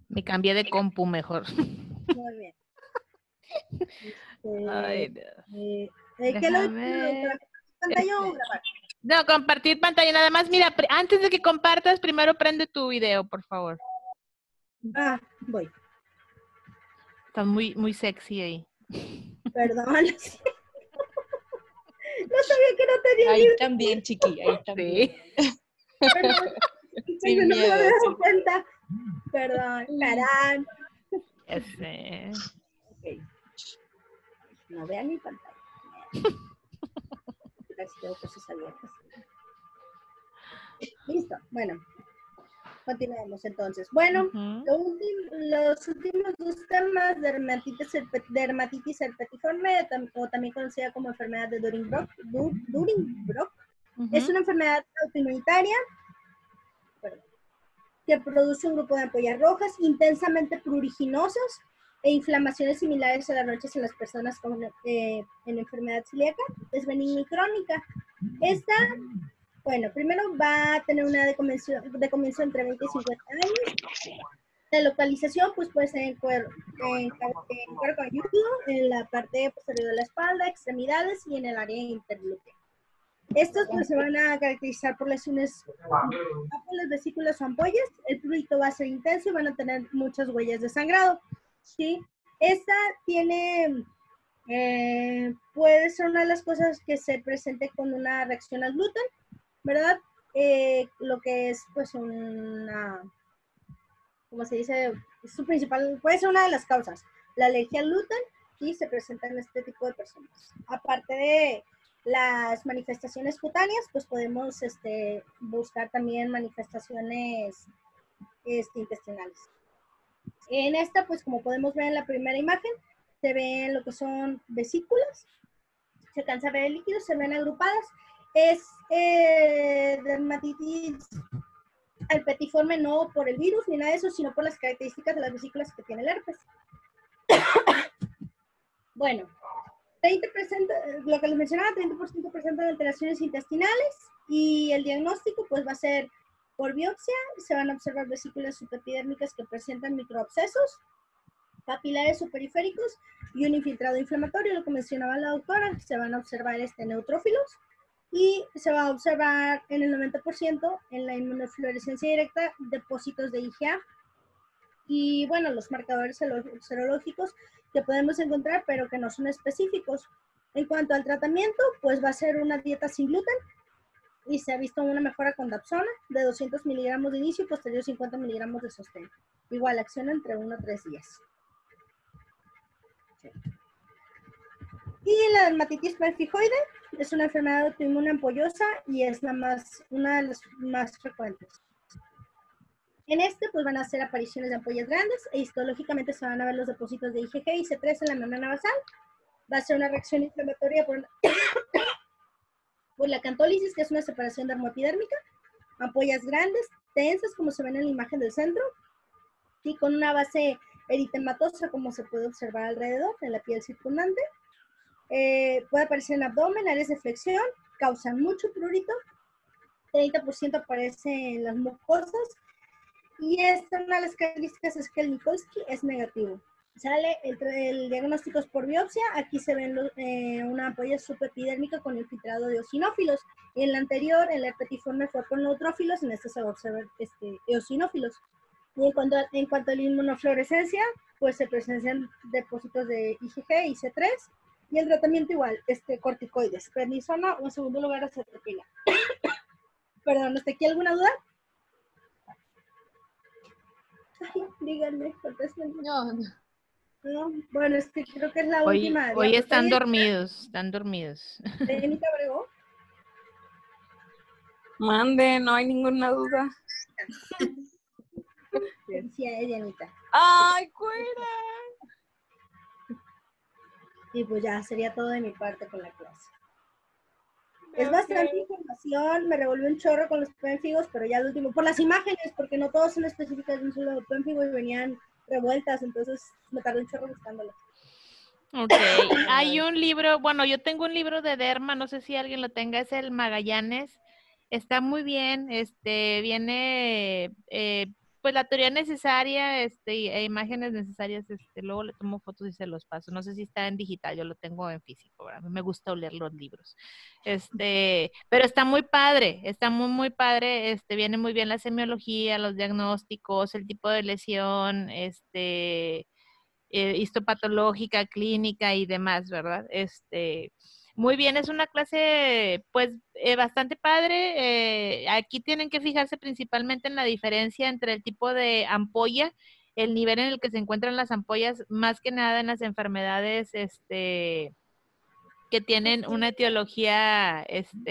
Me cambié de compu mejor. Muy bien. Ay, no. ¿Qué lo Déjame. para pantalla o grabar? No, compartir pantalla. Nada más, mira, antes de que compartas, primero prende tu video, por favor. Ah, voy. Está muy, muy sexy ahí. Perdón. No sabía que no tenía Ahí video. también, chiqui, ahí también. Sí. Perdón. Sin No me miedo, había dado sin cuenta. Perdón. Carán. Ya sé. Ok. No vean mi pantalla. Casi tengo cosas abiertas. Listo. Bueno. Continuemos entonces. Bueno, los últimos dos temas, dermatitis herpetiforme, o también conocida como enfermedad de Dunning-Brock, es una enfermedad autoinmunitaria que produce un grupo de ampollas rojas intensamente pruriginosas e inflamaciones similares a las ronchas en las personas con en enfermedad celíaca. Es benigna y crónica. Esta, bueno, primero va a tener una de comienzo entre 20 y 50 años. La localización pues puede ser en cuero cabelludo, en la parte posterior de la espalda, extremidades y en el área interglútea. Estos pues se van a caracterizar por lesiones por las vesículas o ampollas. El prurito va a ser intenso y van a tener muchas huellas de sangrado. ¿Sí? Esta tiene, puede ser una de las cosas que se presente con una reacción al gluten, ¿verdad? Lo que es pues una, como se dice, su principal, puede ser una de las causas, la alergia al gluten, y se presenta en este tipo de personas. Aparte de las manifestaciones cutáneas, pues podemos buscar también manifestaciones intestinales. En esta, pues como podemos ver en la primera imagen, se ven lo que son vesículas, se alcanza a ver el líquido, se ven agrupadas. Es dermatitis herpetiforme no por el virus ni nada de eso, sino por las características de las vesículas que tiene el herpes. Bueno, 30%, lo que les mencionaba, 30% presenta de alteraciones intestinales, y el diagnóstico pues va a ser por biopsia. Se van a observar vesículas subepidérmicas que presentan microabscesos, papilares o periféricos y un infiltrado inflamatorio, lo que mencionaba la doctora. Se van a observar neutrófilos, y se va a observar en el 90% en la inmunofluorescencia directa depósitos de IgA. Y bueno, los marcadores serológicos que podemos encontrar, pero que no son específicos. En cuanto al tratamiento, pues va a ser una dieta sin gluten, y se ha visto una mejora con dapsona de 200 miligramos de inicio y posterior 50 miligramos de sostén. Igual, acción entre 1 a 3 días. Sí. Y la dermatitis pemphigoide es una enfermedad autoinmune ampollosa y es una de las más frecuentes. En pues van a hacer apariciones de ampollas grandes, e histológicamente se van a ver los depósitos de IgG y C3 en la membrana basal. Va a ser una reacción inflamatoria por la cantólisis, que es una separación dermopidérmica, ampollas grandes, tensas, como se ven en la imagen del centro, y con una base eritematosa, como se puede observar alrededor, en la piel circundante. Puede aparecer en abdomen, áreas de flexión, causan mucho prurito, 30% aparece en las mucosas, y una de las características es que el Nikolsky es negativo. Sale el diagnóstico es por biopsia. Aquí se ven una ampolla subepidérmica con infiltrado de eosinófilos. En la anterior, el herpetiforme fue con neutrófilos, en este se va a observar eosinófilos. Y en cuanto a la inmunofluorescencia, pues se presencian depósitos de IgG y C3, y el tratamiento igual, corticoides, prednisona o en segundo lugar acetropina. Perdón, ¿hasta aquí alguna duda? Ay, díganme, contéstenme. No. No, bueno, creo que es la última. Hoy están dormidos, Benita Bregó. Mande, no hay ninguna duda. Felicidades, Dianita. ¡Ay, cuera! Y pues ya, sería todo de mi parte con la clase. Es bastante información, me revolvió un chorro con los pénfigos, pero ya el último, por las imágenes, porque no todos son específicas de un solo pénfigo y venían revueltas, entonces me tardé un chorro buscándolas. Ok, hay un libro, bueno, yo tengo un libro de derma, no sé si alguien lo tenga, es el Magallanes, está muy bien, viene pues la teoría necesaria, e imágenes necesarias, luego le tomo fotos y se los paso. No sé si está en digital, yo lo tengo en físico, ¿verdad? Me gusta oler los libros. Pero está muy padre, está muy, muy padre, viene muy bien la semiología, los diagnósticos, el tipo de lesión, histopatológica, clínica y demás, ¿verdad? Muy bien, es una clase pues bastante padre. Aquí tienen que fijarse principalmente en la diferencia entre el tipo de ampolla, el nivel en el que se encuentran las ampollas, más que nada en las enfermedades que tienen una etiología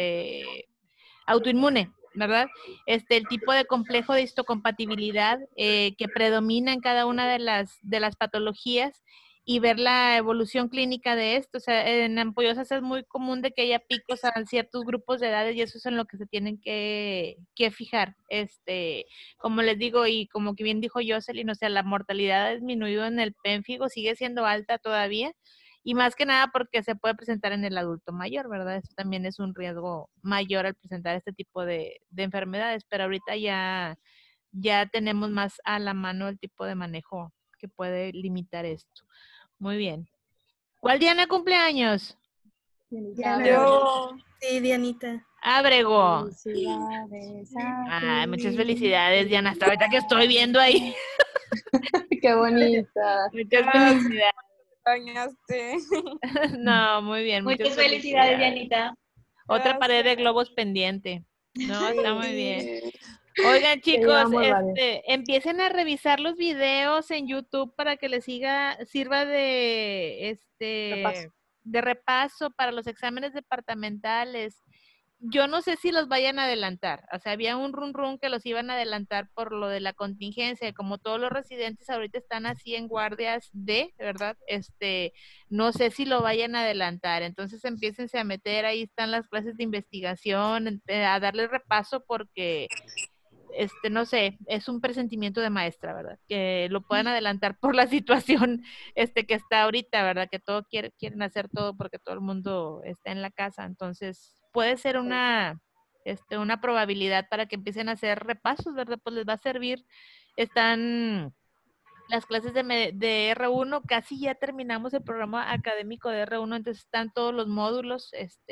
autoinmune, ¿verdad? El tipo de complejo de histocompatibilidad que predomina en cada una de las patologías y ver la evolución clínica de esto. O sea, en ampollosas es muy común de que haya picos a ciertos grupos de edades y eso es en lo que se tienen que fijar. Como les digo y como que bien dijo Jocelyn, o sea, la mortalidad ha disminuido en el pénfigo, sigue siendo alta todavía. Y más que nada porque se puede presentar en el adulto mayor, ¿verdad? Eso también es un riesgo mayor al presentar este tipo de enfermedades, pero ahorita ya tenemos más a la mano el tipo de manejo que puede limitar esto. Muy bien. ¿Cuál Diana cumpleaños? Diana. Yo. Sí, Dianita. Abrego. Felicidades a ti. Muchas felicidades, Diana. Hasta ahorita que estoy viendo ahí. Qué bonita. Muchas felicidades. Extrañaste. No, muy bien. Muchas felicidades, Dianita. Otra pared de Gracias. globos pendiente. No, está muy bien. Sí. Oigan, chicos, llevamos varios. empiecen a revisar los videos en YouTube para que les sirva Repaso. de repaso para los exámenes departamentales. Yo no sé si los vayan a adelantar. O sea, había un run que los iban a adelantar por lo de la contingencia. Como todos los residentes ahorita están así en guardias ¿verdad? No sé si lo vayan a adelantar. Entonces empiécense a meter, ahí están las clases de investigación, a darle repaso porque no sé, es un presentimiento de maestra, ¿verdad? Que lo puedan adelantar por la situación que está ahorita, ¿verdad? Que todo quieren hacer todo porque todo el mundo está en la casa. Entonces, puede ser una probabilidad para que empiecen a hacer repasos, ¿verdad? Pues les va a servir. Están las clases de R1, casi ya terminamos el programa académico de R1, entonces están todos los módulos,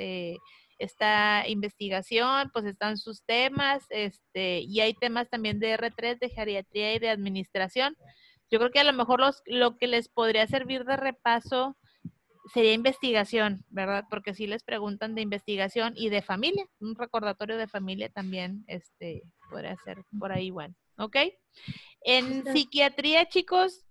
esta investigación, pues están sus temas, y hay temas también de R3, de geriatría y de administración. Yo creo que a lo mejor lo que les podría servir de repaso sería investigación, ¿verdad? Porque sí les preguntan de investigación y de familia, un recordatorio de familia también, podría ser por ahí igual, ¿ok? En psiquiatría, chicos,